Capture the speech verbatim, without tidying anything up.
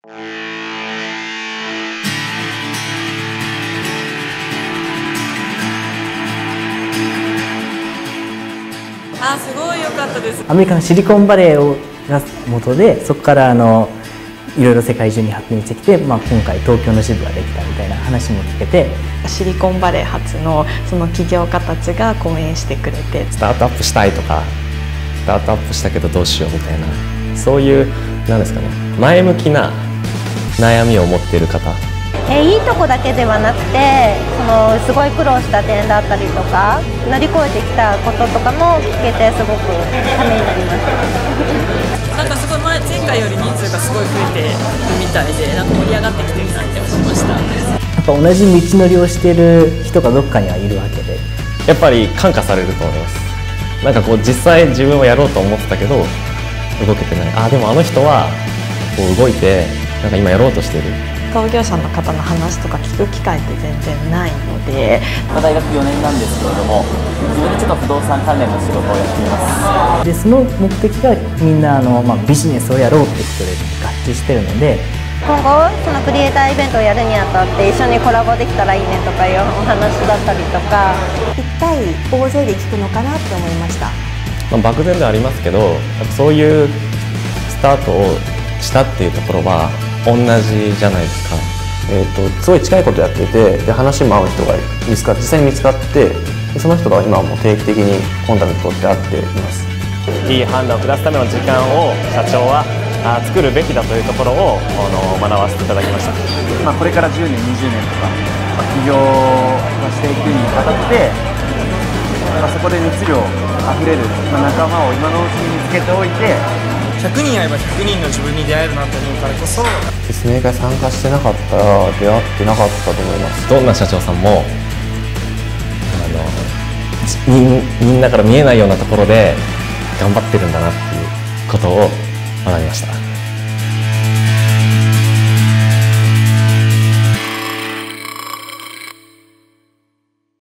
あ、すごい良かったです。 アメリカのシリコンバレーをが元で、そこからあのいろいろ世界中に発展してきて、まあ、今回東京の支部ができたみたいな話も聞けて、 シリコンバレー発のその起業家たちが講演してくれて、 スタートアップしたいとか、スタートアップしたけどどうしようみたいな、そういうなんですかね、前向きな悩みを持っている方、 えいいとこだけではなくて、そのすごい苦労した点だったりとか乗り越えてきたこととかも聞けて、すごくためになりました。 なんかすごい前前回より人数がすごい増えてるみたいで、なんか盛り上がってきてるなって思いました。 やっぱ同じ道のりをしてる人がどっかにはいるわけで、 やっぱり感化されると思います。なんかこう実際自分はやろうと思ってたけど動けてない、あでもあの人はこう動いてなんか今やろうとしてる。 創業者の方の話とか聞く機会って全然ないので、 大学よねんなんですけれども、自分でちょっと不動産関連の仕事をやっています。 でその目的がみんなあの、まあ、ビジネスをやろうって人で合致してるので、 今後そのクリエイターイベントをやるにあたって一緒にコラボできたらいいねとかいうお話だったりとか、 いっ対大勢で聞くのかなって思いました。 まあ、漠然ではありますけど、やっぱそういうスタートをしたっていうところは同じじゃないですか。 えー、とすごい近いことやっていて、で話も合う人が見つかって実際に見つかって、でその人が今はもう定期的にコンタクトを取って会っています。 いい判断を下すための時間を社長はあ作るべきだというところをあの学ばせていただきました。 まあ、これからじゅうねんにじゅうねんとか、まあ、起業していくにあたって、まあ、そこで熱量あふれる、まあ、仲間を今のうちに見つけておいて、 ひゃくにん会えばひゃくにんの自分に出会えるなと思うからこそ、 説明会参加してなかったら出会ってなかったと思います。 どんな社長さんもあのみみんなから見えないようなところで頑張ってるんだなっていうことを学びました。